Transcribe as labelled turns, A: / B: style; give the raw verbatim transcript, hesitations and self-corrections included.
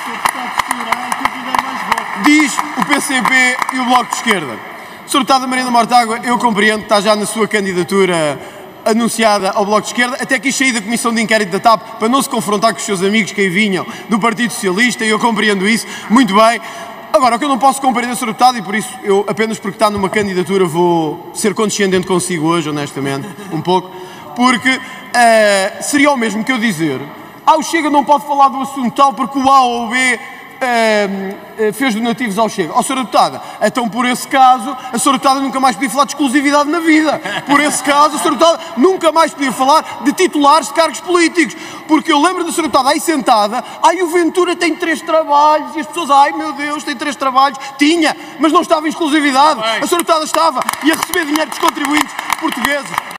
A: Diz o P C P e o Bloco de Esquerda. senhora Deputada Marina Mortágua, eu compreendo que está já na sua candidatura anunciada ao Bloco de Esquerda, até quis sair da Comissão de Inquérito da T A P para não se confrontar com os seus amigos que aí vinham do Partido Socialista, e eu compreendo isso muito bem. Agora, o que eu não posso compreender, senhora Deputada, e por isso eu, apenas porque está numa candidatura, vou ser condescendente consigo hoje, honestamente, um pouco, porque uh, seria o mesmo que eu dizer: ah, o Chega não pode falar do assunto tal porque o A ou o B Uh, uh, fez donativos ao Chega. Ó, senhora Deputada, então por esse caso a senhora Deputada nunca mais podia falar de exclusividade na vida. Por esse caso a senhora Deputada nunca mais podia falar de titulares de cargos políticos, porque eu lembro da senhora Deputada aí sentada: ai, o Ventura tem três trabalhos, e as pessoas, ai meu Deus, tem três trabalhos. Tinha, mas não estava em exclusividade. A senhora Deputada estava, ia receber dinheiro dos contribuintes portugueses.